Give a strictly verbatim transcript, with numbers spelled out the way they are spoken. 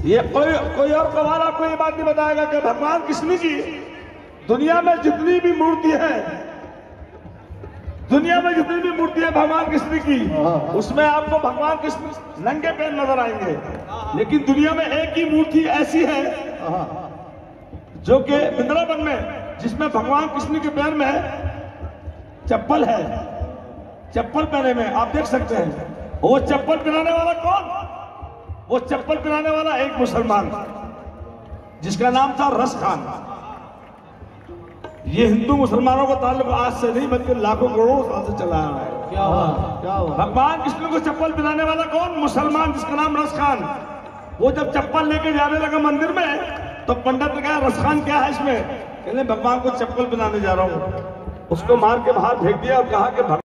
ये कोई कोई और सवाल आपको ये बात नहीं बताएगा कि भगवान कृष्ण की दुनिया में जितनी भी मूर्ति है, दुनिया में जितनी भी मूर्ति है भगवान कृष्ण की, उसमें आपको भगवान कृष्ण नंगे पैर नजर आएंगे। लेकिन दुनिया में एक ही मूर्ति ऐसी है जो कि वृंदावन में, जिसमें भगवान कृष्ण के पैर में चप्पल है, चप्पल पहने में आप देख सकते हैं। वो चप्पल पहनाने वाला कौन? वो चप्पल पहनाने वाला एक मुसलमान जिसका नाम था रस खान। ये हिंदू मुसलमानों का ताल्लुक आज से नहीं बल्कि लाखों करोड़ों साल से चला आ रहा है। क्या हुआ? क्या हुआ? भगवान कृष्ण को चप्पल पहनाने वाला कौन? मुसलमान जिसका नाम रस खान। वो जब चप्पल लेके जाने लगा मंदिर में तो पंडित ने कहा रस खान क्या है इसमें? कहने भगवान को चप्पल पहनाने जा रहा हूं। उसको मार के बाहर फेंक दिया और कहा कि